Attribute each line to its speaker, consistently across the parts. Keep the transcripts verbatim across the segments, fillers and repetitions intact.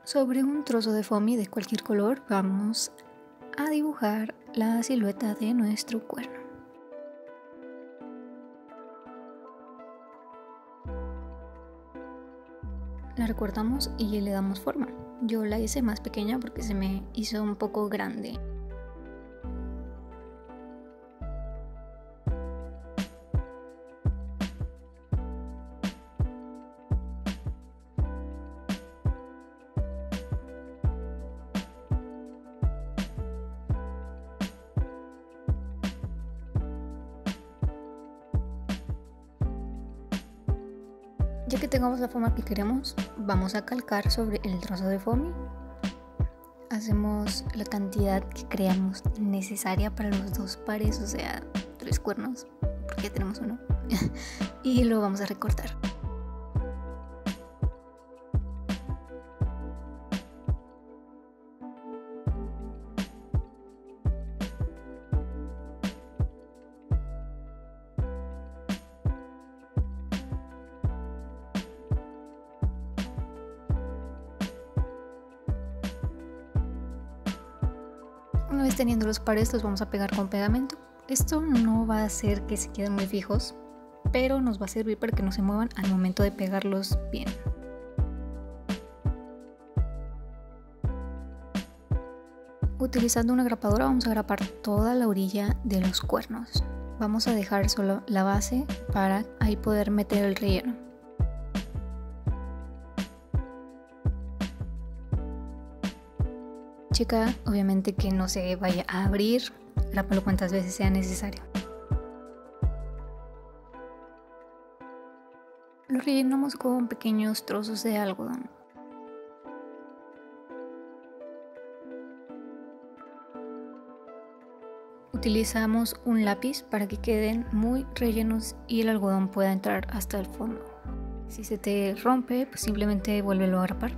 Speaker 1: Sobre un trozo de foamy de cualquier color vamos a dibujar la silueta de nuestro cuerno. La recortamos y le damos forma. Yo la hice más pequeña porque se me hizo un poco grande. Ya que tengamos la forma que queremos, vamos a calcar sobre el trozo de foamy. Hacemos la cantidad que creamos necesaria para los dos pares, o sea, tres cuernos, porque ya tenemos uno. Y lo vamos a recortar. Una vez teniendo los pares, los vamos a pegar con pegamento. Esto no va a hacer que se queden muy fijos, pero nos va a servir para que no se muevan al momento de pegarlos bien. Utilizando una grapadora vamos a grapar toda la orilla de los cuernos. Vamos a dejar solo la base para ahí poder meter el relleno. Checa obviamente que no se vaya a abrir, grápalo cuantas veces sea necesario. Lo rellenamos con pequeños trozos de algodón. Utilizamos un lápiz para que queden muy rellenos y el algodón pueda entrar hasta el fondo. Si se te rompe, pues simplemente vuélvelo a grapar.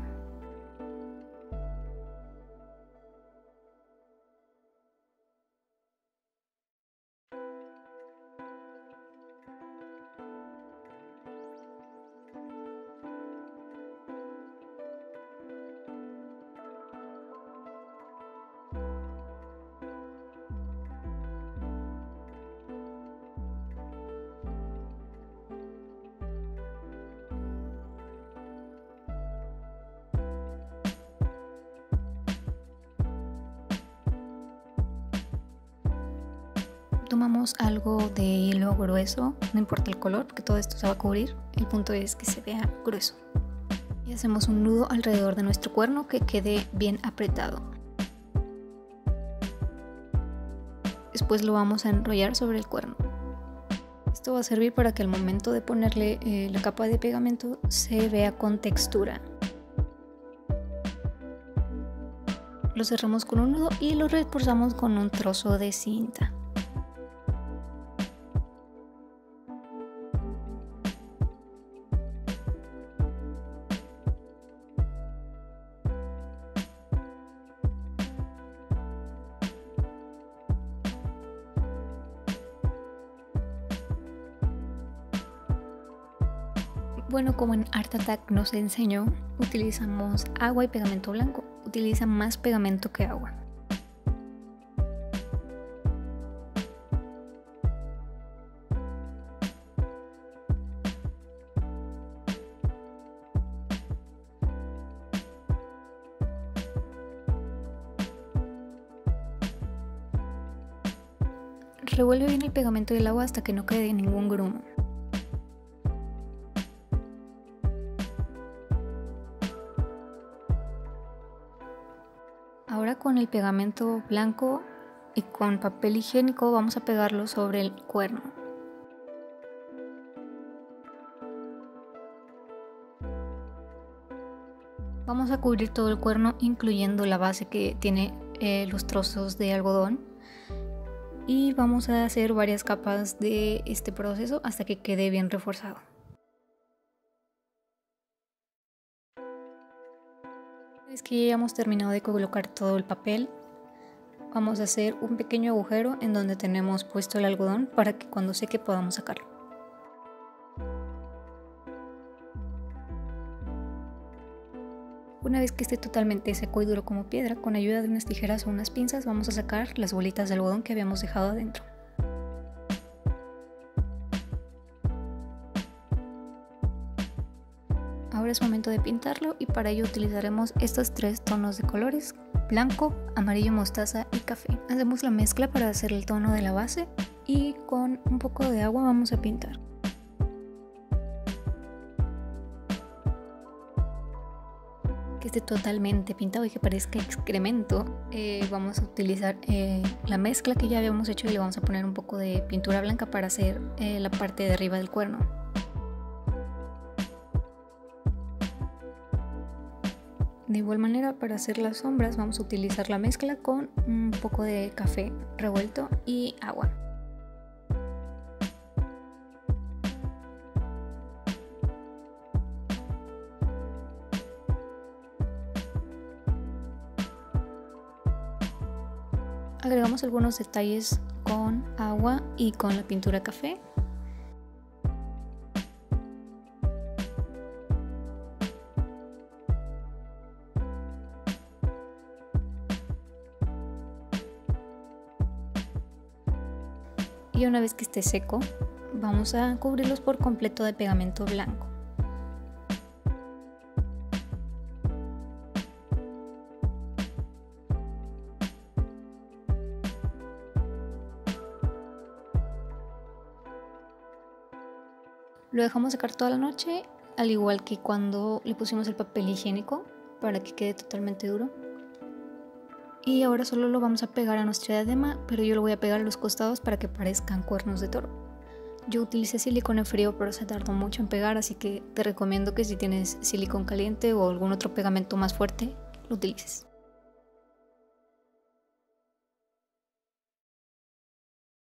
Speaker 1: Tomamos algo de hilo grueso, no importa el color, porque todo esto se va a cubrir. El punto es que se vea grueso. Y hacemos un nudo alrededor de nuestro cuerno que quede bien apretado. Después lo vamos a enrollar sobre el cuerno. Esto va a servir para que al momento de ponerle eh, la capa de pegamento se vea con textura. Lo cerramos con un nudo y lo reforzamos con un trozo de cinta. Bueno, como en Art Attack nos enseñó, utilizamos agua y pegamento blanco. Utiliza más pegamento que agua. Revuelve bien el pegamento y el agua hasta que no quede ningún grumo. Ahora con el pegamento blanco y con papel higiénico vamos a pegarlo sobre el cuerno. Vamos a cubrir todo el cuerno incluyendo la base que tiene eh, los trozos de algodón. Y vamos a hacer varias capas de este proceso hasta que quede bien reforzado. Una vez que ya hemos terminado de colocar todo el papel, vamos a hacer un pequeño agujero en donde tenemos puesto el algodón para que cuando seque podamos sacarlo. Una vez que esté totalmente seco y duro como piedra, con ayuda de unas tijeras o unas pinzas vamos a sacar las bolitas de algodón que habíamos dejado adentro. Ahora es momento de pintarlo y para ello utilizaremos estos tres tonos de colores: blanco, amarillo mostaza y café. Hacemos la mezcla para hacer el tono de la base y con un poco de agua vamos a pintar. Que esté totalmente pintado y que parezca excremento, eh, vamos a utilizar eh, la mezcla que ya habíamos hecho y le vamos a poner un poco de pintura blanca para hacer eh, la parte de arriba del cuerno. De igual manera, para hacer las sombras vamos a utilizar la mezcla con un poco de café revuelto y agua. Agregamos algunos detalles con agua y con la pintura café. Y una vez que esté seco, vamos a cubrirlos por completo de pegamento blanco. Lo dejamos secar toda la noche, al igual que cuando le pusimos el papel higiénico, para que quede totalmente duro. Y ahora solo lo vamos a pegar a nuestra diadema, pero yo lo voy a pegar a los costados para que parezcan cuernos de toro. Yo utilicé silicona frío, pero se tardó mucho en pegar, así que te recomiendo que si tienes silicón caliente o algún otro pegamento más fuerte, lo utilices.